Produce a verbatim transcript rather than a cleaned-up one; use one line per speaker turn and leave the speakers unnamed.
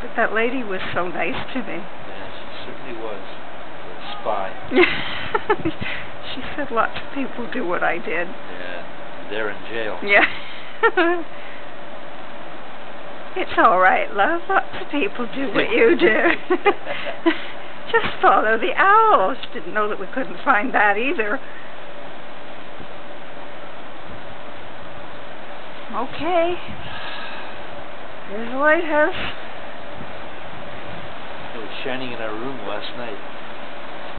But that lady was so nice to me.
Yeah, she certainly was. A spy.
She said lots of people do what I did.
Yeah, they're in jail.
Yeah. It's all right, love. Lots of people do what you do. Just follow the owls. Didn't know that we couldn't find that either. Okay. Here's the lighthouse.
It was shining in our room last night.